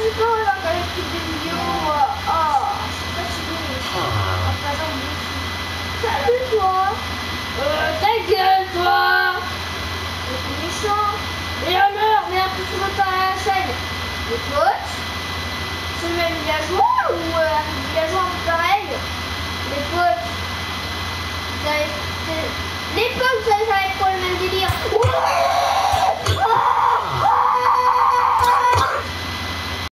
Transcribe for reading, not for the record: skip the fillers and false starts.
j'ai pas regardé les petites vidéos. Oh, je suis fatiguée. À présent, salut toi. Ta gueule toi. C'est méchant. Et alors, mais un peu sur le temps à la chaîne. Les potes, c'est le même villageois ou un villageois un peu pareil. Les potes, vous avez... Les potes, vous savez, ça va être quoi le même délire.